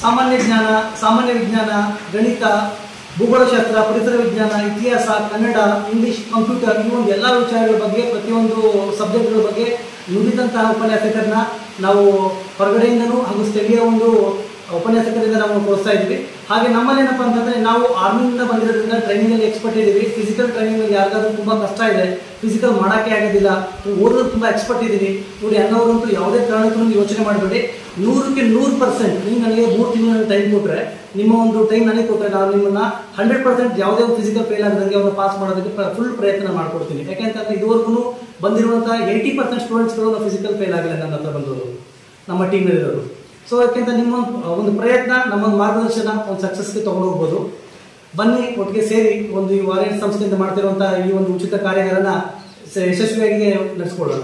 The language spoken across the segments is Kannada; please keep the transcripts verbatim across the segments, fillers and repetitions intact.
ಸಾಮಾನ್ಯ ಜ್ಞಾನ, ಸಾಮಾನ್ಯ ವಿಜ್ಞಾನ, ಗಣಿತ, ಭೂಗೋಳಶಾಸ್ತ್ರ, ಪರಿಸರ ವಿಜ್ಞಾನ, ಇತಿಹಾಸ, ಕನ್ನಡ, ಇಂಗ್ಲಿಷ್, ಕಂಪ್ಯೂಟರ್ ಈ ಒಂದು ಎಲ್ಲ ವಿಚಾರಗಳ ಬಗ್ಗೆ ಪ್ರತಿಯೊಂದು ಸಬ್ಜೆಕ್ಟ್ಗಳ ಬಗ್ಗೆ ನುಡಿದಂತಹ ಉಪನ್ಯಾಸಕರನ್ನ ನಾವು ಹೊರಗಡೆಯಿಂದನೂ ಹಾಗೂ ಸ್ಥಳೀಯ ಒಂದು ಉಪನ್ಯಾಸಕರಿಂದ ನಾವು ಕೊಡಿಸ್ತಾ ಇದ್ದೀವಿ. ಹಾಗೆ ನಮ್ಮಲ್ಲಿ ಏನಪ್ಪ ಅಂತಂದರೆ ನಾವು ಆರ್ಮಿಯಿಂದ ಬಂದಿರೋದ್ರಿಂದ ಟ್ರೈನಿಂಗಲ್ಲಿ ಎಕ್ಸ್ಪರ್ಟ್ ಇದ್ದೀವಿ. ಫಿಸಿಕಲ್ ಟ್ರೈನಿಂಗಲ್ಲಿ ಯಾರಿಗಾದ್ರೂ ತುಂಬ ಕಷ್ಟ ಇದೆ, ಫಿಸಿಕಲ್ ಮಾಡೋಕ್ಕೆ ಆಗೋದಿಲ್ಲ, ಓದೋದು ತುಂಬ ಎಕ್ಸ್ಪರ್ಟ್ ಇದ್ದೀನಿ ನೋಡಿ ಅನ್ನೋರಂತೂ ಯಾವುದೇ ಕಾರಣಕ್ಕೂ ಯೋಚನೆ ಮಾಡಬೇಡಿ. ನೂರಕ್ಕೆ ನೂರು ಪರ್ಸೆಂಟ್ ನೀವು ನನಗೆ ಮೂರು ತಿಂಗಳು ಟೈಮ್ ಕೊಟ್ಟರೆ, ನಿಮ್ಮ ಒಂದು ಟೈಮ್ ನನಗೆ ಕೊಟ್ಟರೆ ನಾನು ನಿಮ್ಮನ್ನು ಹಂಡ್ರೆಡ್ ಪರ್ಸೆಂಟ್ ಯಾವುದೇ ಒಂದು ಫಿಸಿಕಲ್ ಫೇಲ್ ಆಗದಂಗೆ ಅವ್ರನ್ನ ಪಾಸ್ ಮಾಡೋದಕ್ಕೆ ಫುಲ್ ಪ್ರಯತ್ನ ಮಾಡ್ಕೊಡ್ತೀನಿ. ಯಾಕೆಂತಂದರೆ ಇದುವರೆಗೂ ಬಂದಿರುವಂಥ ಏಯ್ಟಿ ಪರ್ಸೆಂಟ್ ಸ್ಟೂಡೆಂಟ್ಸ್ಗಳು ನಾವು ಫಿಸಿಕಲ್ ಫೇಲ್ ಆಗಿಲ್ಲ ನನ್ನ ಹತ್ರ ಬಂದವರು, ನಮ್ಮ ಟೀಮ್ನಲ್ಲಿರೋರು. ಸೊ ಯಾಕೆಂತ ನಿಮ್ಮ ಒಂದು ಪ್ರಯತ್ನ, ನಮ್ಮೊಂದು ಮಾರ್ಗದರ್ಶನ ಒಂದು ಸಕ್ಸಸ್ಗೆ ತೊಗೊಂಡು ಹೋಗ್ಬೋದು. ಬನ್ನಿ ಒಟ್ಟಿಗೆ ಸೇರಿ ಒಂದು ಈ ವಾರಿಯರ್ಸ್ ಸಂಸ್ಥೆಯಿಂದ ಮಾಡ್ತಿರುವಂಥ ಈ ಒಂದು ಉಚಿತ ಕಾರ್ಯಗಳನ್ನ ಯಶಸ್ವಿಯಾಗಿ ನಡೆಸ್ಕೊಳ್ಳೋಣ.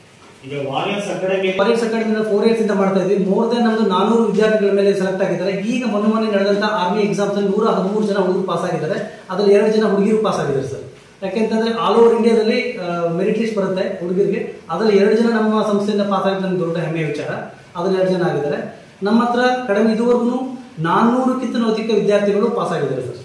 ಈಗ warriors academy warriors academy four years ಇಂದ ಮಾಡ್ತಾ ಇದ್ವಿ. ಮೋರ್ ದನ್ ನಮ್ದು ನಾನೂರು ವಿದ್ಯಾರ್ಥಿಗಳ ಮೇಲೆ ಸೆಲೆಕ್ಟ್ ಆಗಿದ್ದಾರೆ. ಈಗ ಮೊನ್ನೆ ಮೊನ್ನೆ ನಡೆದಂತ ಆರ್ಮಿ ಎಕ್ಸಾಮ್ಸ್ ಅಲ್ಲಿ ನೂರ ಹದಿಮೂರು ಜನ ಹುಡುಗರು ಪಾಸ್ ಆಗಿದ್ದಾರೆ. ಅದ್ರಲ್ಲಿ ಎರಡು ಜನ ಹುಡುಗಿರು ಪಾಸ್ ಆಗಿದ್ದಾರೆ ಸರ್. ಯಾಕೆಂತಂದ್ರೆ ಆಲ್ ಓವರ್ ಇಂಡಿಯಾದಲ್ಲಿ ಮೆರಿಟ್ ಲಿಸ್ಟ್ ಬರುತ್ತೆ ಹುಡುಗರಿಗೆ, ಅದ್ರಲ್ಲಿ ಎರಡು ಜನ ನಮ್ಮ ಸಂಸ್ಥೆಯಿಂದ ಪಾಸ್ ಆಗಿದ್ದು ನಮ್ಗೆ ದೊಡ್ಡ ಹೆಮ್ಮೆಯ ವಿಚಾರ. ಅದ್ರಲ್ಲಿ ಎರಡು ಜನ ಆಗಿದ್ದಾರೆ. ನಮ್ಮ ಹತ್ರ ಕಡಿಮೆ ಇದುವರೆಗೂ ನಾನ್ನೂರಕ್ಕಿಂತ ಅಧಿಕ ವಿದ್ಯಾರ್ಥಿಗಳು ಪಾಸ್ ಆಗಿದ್ದಾರೆ ಸರ್.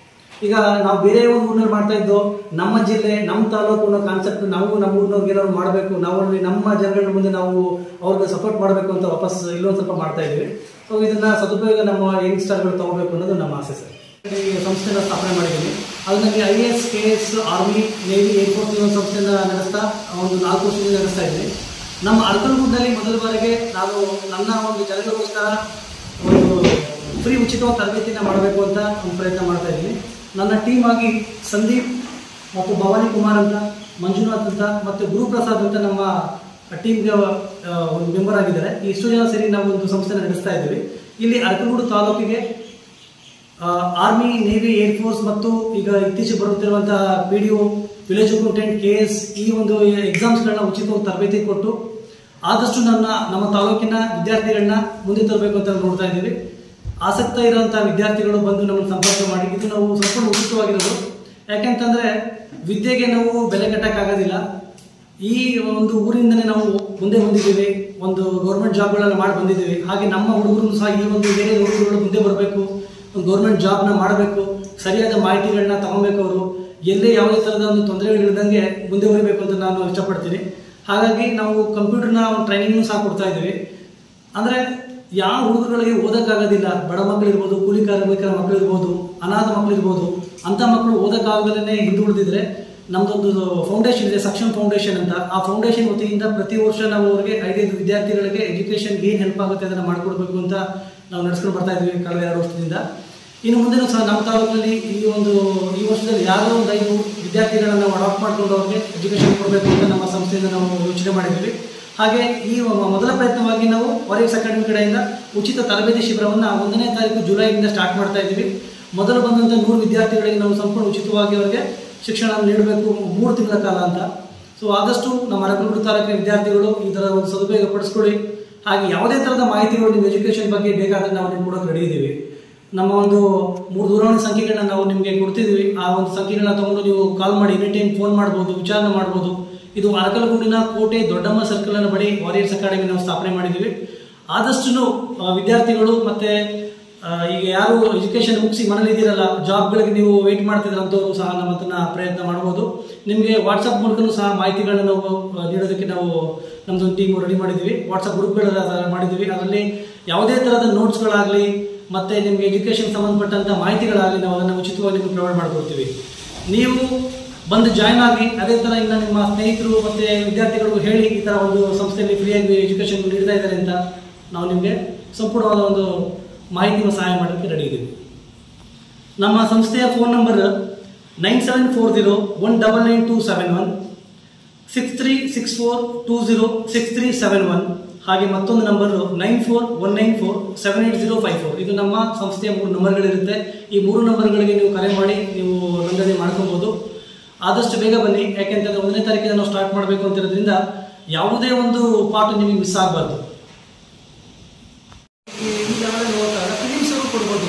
ಈಗ ನಾವು ಬೇರೆ ಒಂದು ಊರಿನಲ್ಲಿ ಮಾಡ್ತಾ ಇದ್ದು ನಮ್ಮ ಜಿಲ್ಲೆ, ನಮ್ಮ ತಾಲೂಕು ಅನ್ನೋ ಕಾನ್ಸೆಪ್ಟ್ ನಾವು ನಮ್ಮ ಊರಿನವ್ರಿಗೆ ಏನಾದ್ರು ಮಾಡಬೇಕು, ನಾವು ನಮ್ಮ ಜನಗಳ ಮುಂದೆ ನಾವು ಅವ್ರಿಗೆ ಸಪೋರ್ಟ್ ಮಾಡಬೇಕು ಅಂತ ವಾಪಸ್ ಇಲ್ಲೊಂದು ಸ್ವಲ್ಪ ಮಾಡ್ತಾ ಇದ್ದೀವಿ. ಸೊ ಇದನ್ನ ಸದುಪಯೋಗ ನಮ್ಮ ಯಂಗ್ಸ್ಟರ್ಗಳು ತಗೋಬೇಕು ಅನ್ನೋದು ನಮ್ಮ ಆಸೆ ಸರ್. ಈ ಸಂಸ್ಥೆನ ಸ್ಥಾಪನೆ ಮಾಡಿದ್ದೀನಿ. ಅದು ನನಗೆ I A S, K S, army, navy, air force ಈ ಒಂದು ಸಂಸ್ಥೆನ ನಡೆಸ್ತಾ ಒಂದು ನಾಲ್ಕು ವರ್ಷದಿಂದ ನಡೆಸ್ತಾ ಇದ್ದೀನಿ. ನಮ್ಮ ಅರ್ಕಲ್ಗೂಡ್ನಲ್ಲಿ ಮೊದಲ ಬಾರಿಗೆ ನಾನು ನನ್ನ ಒಂದು ಜನರಿಗೋಸ್ಕರ ಒಂದು ಫ್ರೀ ಉಚಿತವಾದ ತರಬೇತಿನ ಮಾಡಬೇಕು ಅಂತ ಒಂದು ಪ್ರಯತ್ನ ಮಾಡ್ತಾ ಇದ್ದೀನಿ. ನನ್ನ ಟೀಮ್ ಆಗಿ ಸಂದೀಪ್ ಮತ್ತು ಭವಾನಿ ಕುಮಾರ್ ಅಂತ, ಮಂಜುನಾಥ್ ಅಂತ ಮತ್ತು ಗುರುಪ್ರಸಾದ್ ಅಂತ ನಮ್ಮ ಟೀಮ್ಗೆ ಒಂದು ಮೆಂಬರ್ ಆಗಿದ್ದಾರೆ. ಇಷ್ಟು ಜನ ಸೇರಿ ನಾವು ಒಂದು ಸಂಸ್ಥೆನ ನಡೆಸ್ತಾ ಇದ್ದೀವಿ. ಇಲ್ಲಿ ಅರ್ಕಲ್ಗೂಡು ತಾಲೂಕಿಗೆ ಆರ್ಮಿ, ನೇವಿ, ಏರ್ಫೋರ್ಸ್ ಮತ್ತು ಈಗ ಇತ್ತೀಚೆಗೆ ಬರುತ್ತಿರುವಂತಹ P D O, village accountant, K S ಈ ಒಂದು ಎಕ್ಸಾಮ್ಸ್ಗಳನ್ನ ಉಚಿತವಾಗಿ ತರಬೇತಿ ಕೊಟ್ಟು ಆದಷ್ಟು ನನ್ನ ನಮ್ಮ ತಾಲೂಕಿನ ವಿದ್ಯಾರ್ಥಿಗಳನ್ನ ಮುಂದೆ ತರಬೇಕು ಅಂತ ನೋಡ್ತಾ ಇದ್ದೀವಿ. ಆಸಕ್ತ ಇರುವಂತಹ ವಿದ್ಯಾರ್ಥಿಗಳು ಬಂದು ನಮ್ಮನ್ನು ಸಂಪರ್ಕ ಮಾಡಿ. ಇದು ನಾವು ಸಂಪೂರ್ಣ ಉಚಿತವಾಗಿರೋದು. ಯಾಕೆಂತಂದ್ರೆ ವಿದ್ಯೆಗೆ ನಾವು ಬೆಲೆ ಕಟ್ಟಕ್ಕಾಗೋದಿಲ್ಲ. ಈ ಒಂದು ಊರಿಂದನೇ ನಾವು ಮುಂದೆ ಬಂದಿದ್ದೀವಿ, ಒಂದು ಗೌರ್ಮೆಂಟ್ ಜಾಬ್ಗಳನ್ನ ಮಾಡಿ ಬಂದಿದ್ದೀವಿ. ಹಾಗೆ ನಮ್ಮ ಹುಡುಗರು ಸಹ ಈ ಒಂದು ಬೇರೆ ಹುಡುಗರುಗಳು ಮುಂದೆ ಬರಬೇಕು, ಒಂದು ಗೌರ್ಮೆಂಟ್ ಜಾಬ್ನ ಮಾಡಬೇಕು, ಸರಿಯಾದ ಮಾಹಿತಿಗಳನ್ನ ತಗೊಬೇಕು, ಅವರು ಎಲ್ಲೇ ಯಾವುದೇ ಥರದ ಒಂದು ತೊಂದರೆಗಳಿಲ್ಲದಂಗೆ ಮುಂದೆ ಬರಬೇಕು ಅಂತ ನಾನು ಇಷ್ಟಪಡ್ತೀನಿ. ಹಾಗಾಗಿ ನಾವು ಕಂಪ್ಯೂಟರ್ನ ಒಂದು ಟ್ರೈನಿಂಗ್ನು ಸಹ ಕೊಡ್ತಾ ಇದ್ದೀವಿ. ಅಂದರೆ ಯಾವ ಹುಡುಗರುಗಳಿಗೆ ಓದಕ್ಕಾಗೋದಿಲ್ಲ, ಬಡ ಮಕ್ಕಳಿರ್ಬೋದು, ಕೂಲಿ ಕಾರ್ಮಿಕರ ಮಕ್ಕಳಿರ್ಬೋದು, ಅನಾಥ ಮಕ್ಕಳಿರ್ಬೋದು, ಅಂಥ ಮಕ್ಕಳು ಓದಕ್ಕಾಗದೇ ಹಿಂದುಳಿದಿದ್ರೆ ನಮ್ದೊಂದು ಫೌಂಡೇಶನ್ ಇದೆ, ಸಕ್ಷಮ್ ಫೌಂಡೇಶನ್ ಅಂತ. ಆ ಫೌಂಡೇಶನ್ ವತಿಯಿಂದ ಪ್ರತಿ ವರ್ಷ ನಾವು ಅವರಿಗೆ ಐದೈದು ವಿದ್ಯಾರ್ಥಿಗಳಿಗೆ ಎಜುಕೇಶನ್ಗೆ ಏನು ಹೆಲ್ಪ್ ಆಗುತ್ತೆ ಅದನ್ನು ಮಾಡಿಕೊಡ್ಬೇಕು ಅಂತ ನಾವು ನಡೆಸ್ಕೊಂಡು ಬರ್ತಾ ಇದ್ದೀವಿ ಕಳೆದ ಎರಡು ವರ್ಷದಿಂದ. ಇನ್ನು ಮುಂದೆನೂ ಸಹ ನಮ್ಮ ತಾಲೂಕಿನಲ್ಲಿ ಈ ಒಂದು ಈ ವರ್ಷದಲ್ಲಿ ಯಾರೋ ಒಂದು ಐದು ವಿದ್ಯಾರ್ಥಿಗಳನ್ನು ನಾವು ಅಡಾಪ್ಟ್ ಮಾಡ್ಕೊಂಡು ಅವ್ರಿಗೆ ಎಜುಕೇಶನ್ ಕೊಡಬೇಕು ಅಂತ ನಮ್ಮ ಸಂಸ್ಥೆಯಿಂದ ನಾವು ಯೋಚನೆ ಮಾಡಿದ್ದೀವಿ. ಹಾಗೆ ಈ ಮೊದಲ ಪ್ರಯತ್ನವಾಗಿ ನಾವು ವಾರಿಯರ್ಸ್ ಅಕಾಡೆಮಿ ಕಡೆಯಿಂದ ಉಚಿತ ತರಬೇತಿ ಶಿಬಿರವನ್ನು ಒಂದನೇ ತಾರೀಕು ಜುಲೈಯಿಂದ ಸ್ಟಾರ್ಟ್ ಮಾಡ್ತಾ ಇದ್ದೀವಿ. ಮೊದಲು ಬಂದಂಥ ನೂರು ವಿದ್ಯಾರ್ಥಿಗಳಿಗೆ ನಾವು ಸಂಪೂರ್ಣ ಉಚಿತವಾಗಿ ಅವರಿಗೆ ಶಿಕ್ಷಣ ನೀಡಬೇಕು ಮೂರು ತಿಂಗಳ ಕಾಲ ಅಂತ. ಸೊ ಆದಷ್ಟು ನಮ್ಮ ಅರಕಲಗೂಡು ತಾಲೂಕಿನ ವಿದ್ಯಾರ್ಥಿಗಳು ಈ ಥರ ಒಂದು ಸದುಪಯೋಗ ಪಡಿಸ್ಕೊಳ್ಳಿ. ಹಾಗೆ ಯಾವುದೇ ಥರದ ಮಾಹಿತಿಗಳು ನಿಮ್ಮ ಎಜುಕೇಷನ್ ಬಗ್ಗೆ ಬೇಕಾದರೆ ನಾವು ನಿಮ್ಗೆ ಕೊಡೋಕೆ ರೆಡಿ ಇದ್ದೀವಿ. ನಮ್ಮ ಒಂದು ಮೂರು ದೂರವಾಣಿ ಸಂಖ್ಯೆಗಳನ್ನ ನಾವು ನಿಮಗೆ ಕೊಡ್ತಿದ್ದೀವಿ. ಆ ಒಂದು ಸಂಖ್ಯೆಗಳನ್ನ ತಗೊಂಡು ನೀವು ಕಾಲ್ ಮಾಡಿ ಎನಿ ಟೈಮ್ ಫೋನ್ ಮಾಡ್ಬೋದು, ವಿಚಾರಣೆ ಮಾಡ್ಬೋದು. ಇದು ಅರಕಲಗೂಡಿನ ಕೋಟೆ ದೊಡ್ಡಮ್ಮ ಸರ್ಕಲ್ ಅನ್ನ ಬಳಿ ವಾರಿಯರ್ಸ್ ಅಕಾಡೆಮಿ ನಾವು ಸ್ಥಾಪನೆ ಮಾಡಿದ್ದೀವಿ. ಆದಷ್ಟು ವಿದ್ಯಾರ್ಥಿಗಳು ಮತ್ತೆ ಈಗ ಯಾರು ಎಜುಕೇಶನ್ ಮುಗಿಸಿ ಮನೇಲಿ ಇದ್ದೀರಲ್ಲ, ಜಾಬ್ಗಳಿಗೆ ನೀವು ವೇಟ್ ಮಾಡ್ತಿದ್ರಂಥವ್ರು ಸಹ ನಮ್ಮ ಹತ್ರ ಪ್ರಯತ್ನ ಮಾಡ್ಬೋದು. ನಿಮಗೆ ವಾಟ್ಸಪ್ ಮೂಲಕನೂ ಸಹ ಮಾಹಿತಿಗಳನ್ನ ನಾವು ನೀಡೋದಕ್ಕೆ ನಾವು ನಮ್ದೊಂದು ಟೀಮ್ ರೆಡಿ ಮಾಡಿದ್ದೀವಿ. ವಾಟ್ಸಪ್ ಗ್ರೂಪ್ಗಳ ಮಾಡಿದ್ದೀವಿ. ಅದರಲ್ಲಿ ಯಾವುದೇ ಥರದ ನೋಟ್ಸ್ಗಳಾಗಲಿ ಮತ್ತೆ ನಿಮಗೆ ಎಜುಕೇಶನ್ ಸಂಬಂಧಪಟ್ಟಂಥ ಮಾಹಿತಿಗಳಾಗಲಿ ನಾವು ಅದನ್ನು ಉಚಿತವಾಗಿ ನಿಮಗೆ ಪ್ರೊವೈಡ್ ಮಾಡ್ಕೊಡ್ತೀವಿ. ನೀವು ಬಂದು ಜಾಯ್ನ್ ಆಗಿ ಅದೇ ಥರ ಇನ್ನು ನಿಮ್ಮ ಸ್ನೇಹಿತರು ಮತ್ತು ವಿದ್ಯಾರ್ಥಿಗಳಿಗೂ ಹೇಳಿ ಈ ಥರ ಒಂದು ಸಂಸ್ಥೆಯಲ್ಲಿ ಫ್ರೀಯಾಗಿ ಎಜುಕೇಷನ್ ನೀಡ್ತಾ ಇದ್ದಾರೆ ಅಂತ ನಾವು ನಿಮಗೆ ಸಂಪೂರ್ಣವಾದ ಒಂದು ಮಾಹಿತಿಯನ್ನು ಸಹಾಯ ಮಾಡೋಕ್ಕೆ ರೆಡಿ ಇದ್ದೀವಿ. ನಮ್ಮ ಸಂಸ್ಥೆಯ phone number nine seven four zero one double nine two seven one, six three six four two zero six three seven one. ಹಾಗೆ ಮತ್ತೊಂದು number nine four one nine four seven eight zero five four. ಇದು ನಮ್ಮ ಸಂಸ್ಥೆಯ ಮೂರು ನಂಬರ್ಗಳಿರುತ್ತೆ. ಈ ಮೂರು ನಂಬರ್ಗಳಿಗೆ ನೀವು ಕರೆ ಮಾಡಿ ನೀವು ನೋಂದಣಿ ಮಾಡ್ಕೊಬೋದು. ಆದಷ್ಟು ಬೇಗ ಬನ್ನಿ. ಯಾಕೆಂತಂದ್ರೆ ಒಂದನೇ ತಾರೀಕಿಗೆ ನಾವು ಸ್ಟಾರ್ಟ್ ಮಾಡಬೇಕು ಅಂತ ಇರೋದ್ರಿಂದ ಯಾವುದೇ ಒಂದು ಪಾಠ ನಿಮಗೆ ಮಿಸ್ ಆಗಬಾರ್ದು. ಕೊಡ್ಬೋದು.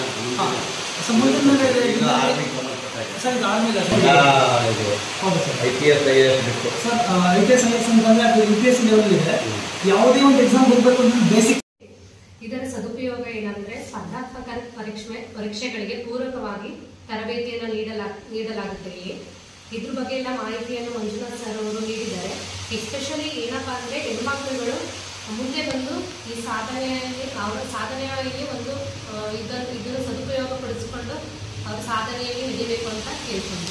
ಸರ್ ಇದು ಆದ್ಮೇಲೆ ಹೌದು sir I P S I S sir I P S I S ಅಂತಂದ್ರೆ ಅದು U P S C level ಇದೆ. ಯಾವುದೇ ಒಂದು ಎಕ್ಸಾಮ್ ಹೋಗ್ಬೇಕು ಅಂದ್ರೆ ಬೇಸಿಕ್ ಇದರ ಸದುಪಯೋಗ ಏನಂದ್ರೆ ಸ್ಪರ್ಧಾತ್ಮಕ ಪರೀಕ್ಷೆ ಪರೀಕ್ಷೆಗಳಿಗೆ ಪೂರಕವಾಗಿ ತರಬೇತಿಯನ್ನು ನೀಡಲಾ ನೀಡಲಾಗುತ್ತದೆಯೇ ಇದ್ರ ಬಗ್ಗೆ ಎಲ್ಲ ಮಾಹಿತಿಯನ್ನು ಮಂಜುನಾಥ್ ಸರ್ ಅವರು ನೀಡಿದ್ದಾರೆ. ಎಸ್ಪೆಷಲಿ ಏನಪ್ಪಾ ಅಂದ್ರೆ ಹೆಣ್ಮಕ್ಳುಗಳು ಮುಂದೆ ಬಂದು ಈ ಸಾಧನೆಯಲ್ಲಿ ಅವರ ಸಾಧನೆಯಲ್ಲಿ ಒಂದು ಇದನ್ನು ಇದನ್ನು ಸದುಪಯೋಗ ಪಡಿಸಿಕೊಂಡು ಅವರ ಸಾಧನೆಯಲ್ಲಿ ನಡೀಬೇಕು ಅಂತ ಕೇಳ್ಕೊಂಡು